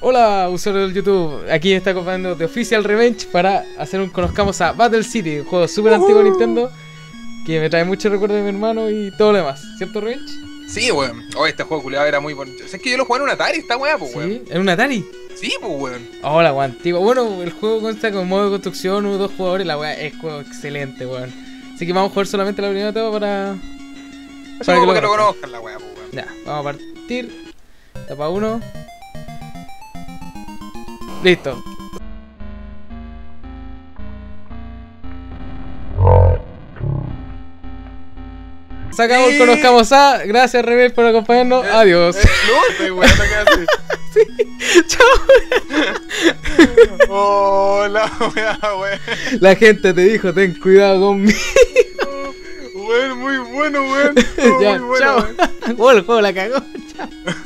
Hola, usuario del YouTube. Aquí está acompañando The Official Revenge para hacer un conozcamos a Battle City, un juego súper antiguo de Nintendo que me trae muchos recuerdos de mi hermano y todo lo demás. ¿Cierto, Revenge? Sí, weón. Oh, este juego culiado era muy bonito. Es que yo lo jugué en un Atari, esta weá, pues, weón. Sí, en un Atari. Sí, pues, weón. Hola, weón, antiguo. Bueno, el juego consta con modo de construcción, 1 o 2 jugadores. La weá es juego excelente, weón. Así que vamos a jugar solamente la primera etapa para que lo conozcan la weá, pues, weón. Ya, vamos a partir. Etapa 1. Listo. Se acabó el conozcamos a. Gracias, Rebel, por acompañarnos. Adiós. No, weón, te quedas así. Sí, chao. Hola, weón. La gente te dijo, ten cuidado conmigo. Weón, muy bueno, weón. Ya, muy bueno, chao. weón. Oh, el juego la cagó. Chao.